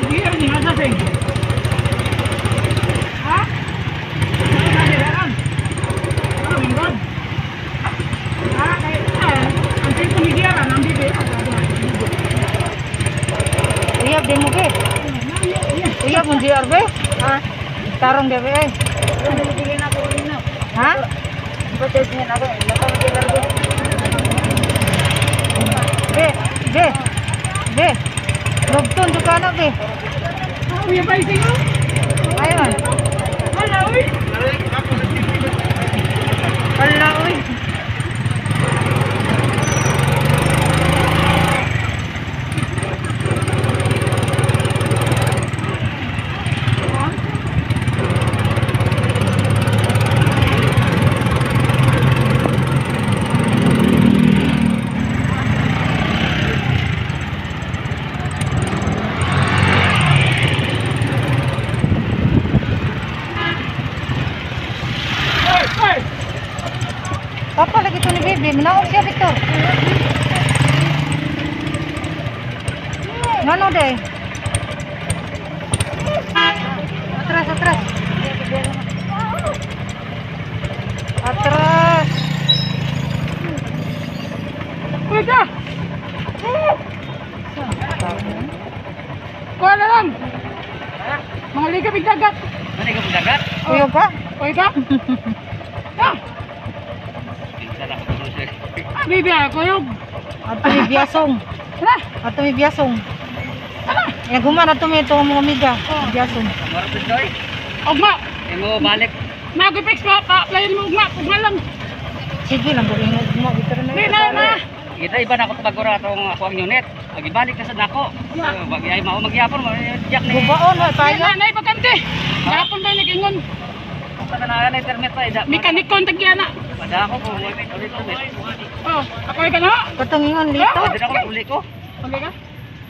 Iya, ini ada sih. Hah? Ada dalam. Oh, minggu. Ah, kayak nanti pemikiran nanti deh. Iya, demo ke. Iya, pun JRB. Ah, tarong DB. Bibigyan ako rin na. Ha? Ipatestingin ako. Latang JRB. Be. Rugtun juga na, be. Oh, iya, baik sih. Ayun. Hala, uy. Hala, uy. Apa lagi tuh nih, Bibi? Menaok siya, Victor. Ngano deh? Atras. Atras. Uy, ka. Kuha na lang. Mga liga bigdagat. Mana ka dagat? Uyog ka? Uy, ka. Ah, Salah ko siya. bibi ako yung. Ato may biasong. Hala. Ato may biasong. Yang humana to may itong mga miga. Biasong. Maro to doy. Ugma. Imo balik. Mag-fix pa. Playin mo ugma lang. Sige lang, galing mo. Victor na Di na. Kita iba na ako tagora atong ako ang unit. Magibalik na sad nako. Bagi ay mao magyapon mo jak ni. Gubaon, ha, tayo. Nay pagkante. Gapon ba nag-ingon? Sa na internet pa ida. Mekanikon tagyana. Pada ako ko ulit. Oh, ako ay kana. Katungingon dito. Dito ako uli ko. Okay ka?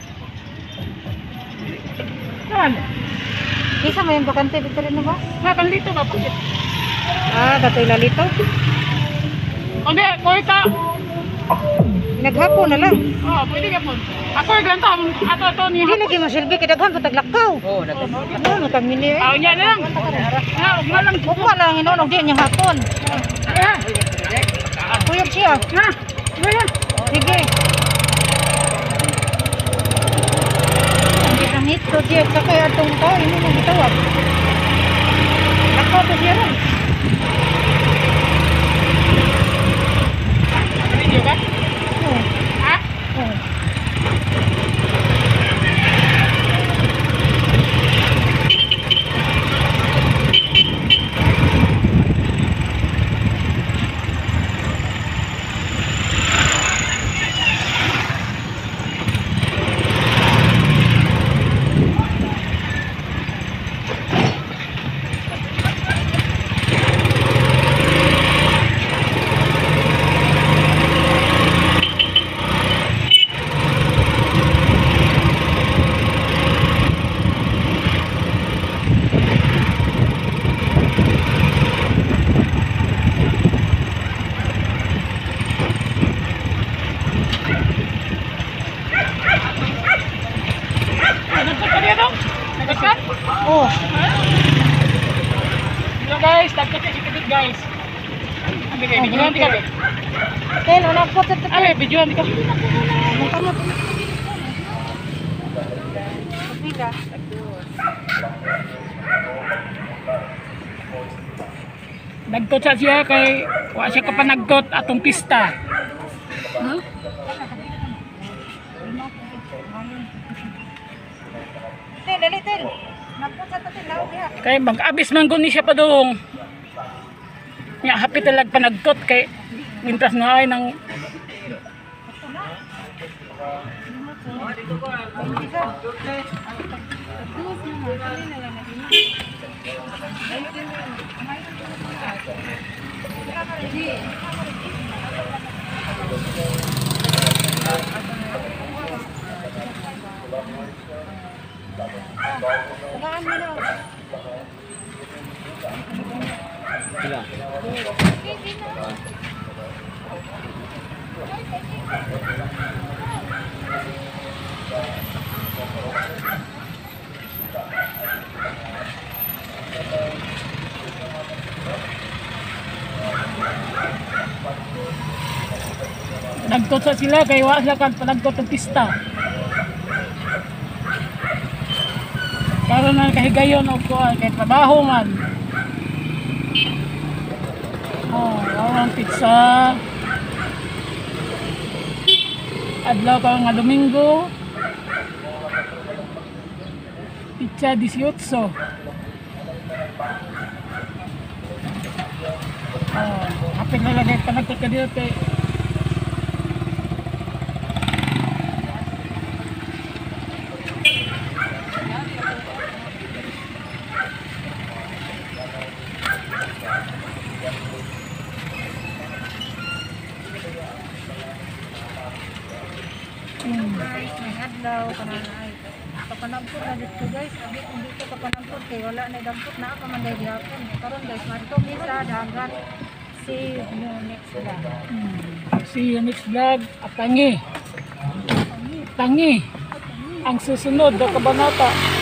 Saan? Isa mo yung bakante, Victor na ba? Makan dito ba? Pagkit. Ah, datoy lalito. O di, kuha ka. Naghapon na lang. Oh, pwede ka po. Ako ay ganito. Ato niya. Hindi lagi mo silbi, kidaghan ko taglakaw. Oh, dagat. Ano, magkamili eh. Oh, niya na lang. Ugma lang. Bukwa lang, inunog din yung hapon. Ah, Kuyog siya. na. Ayan. Sige. Ang hito siya, sa kaya itong tao, ini mo gitawag. Lakaw to siya rin. Video ka? Oo. Ha? Oo. Nagkat ka dito? Nagkat? Oh, Hello guys, nagkat ka si guys. Ang bigay, videoan di kami. ten, unang po sa Abe, videoan di kami. Anong kamot? Pila. Nagtot sa siya kay wa siya kapanagtot atong pista. Huh? Ten, dali, ten. Nagpot sa tatin, laog diha. Kay mag-abis man guni siya pa doong. Nga hapit talag panagtot kay mintas na ay nang Tagaan mo na. Sila. Nagtot sa sila kay wa sila kan panagtot og pista. Karon na kahigayon og kuan kay trabaho man. Oh, walang pizza. Adlaw ka nga Domingo. Pizza 18. Hapit na lang panagtot ka dito kay Guys, may adlaw kananay. Kapanampot na dito guys. Abi hindi ko kapanampot kay wala na dampot na ka man dahil hapon. Karon guys, madto mi sa dagat. See you next vlog. see you next vlog. Tangi. Tangi. Ang susunod na kabanata.